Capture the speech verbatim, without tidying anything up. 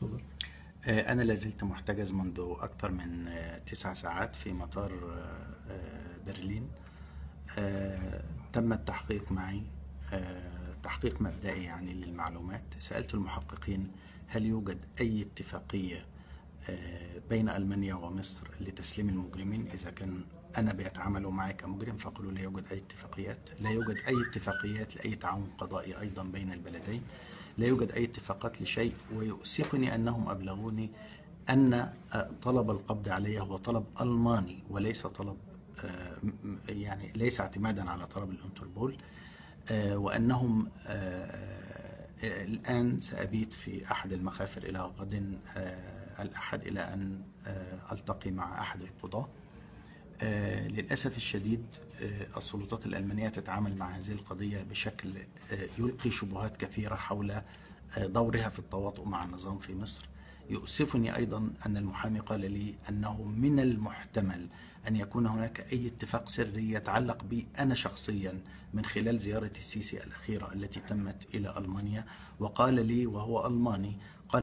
اتفضل. آه، أنا لازلت محتجز منذ أكثر من آه، تسع ساعات في مطار آه، آه، برلين. آه، تم التحقيق معي، آه، تحقيق مبدئي يعني للمعلومات. سألت المحققين هل يوجد أي اتفاقية آه، بين ألمانيا ومصر لتسليم المجرمين إذا كان أنا بيتعاملوا معي كمجرم، فقالوا لا يوجد أي اتفاقيات. لا يوجد أي اتفاقيات لأي تعاون قضائي أيضا بين البلدين. لا يوجد أي اتفاقات لشيء. ويؤسفني أنهم أبلغوني أن آه، طلب القبض علي هو طلب ألماني وليس طلب آه، م- يعني ليس اعتمادا على طلب الانتربول. آه، وأنهم آه، الآن سأبيت في أحد المخافر إلى غد آه، الأحد، إلى أن آه، ألتقي مع أحد القضاة. آه، للأسف الشديد آه، السلطات الألمانية تتعامل مع هذه القضية بشكل آه، يلقي شبهات كثيرة حول آه، دورها في التواطؤ مع النظام في مصر. يؤسفني أيضا أن المحامي قال لي أنه من المحتمل أن يكون هناك أي اتفاق سري يتعلق بي أنا شخصيا من خلال زيارة السيسي الأخيرة التي تمت إلى ألمانيا. وقال لي وهو ألماني،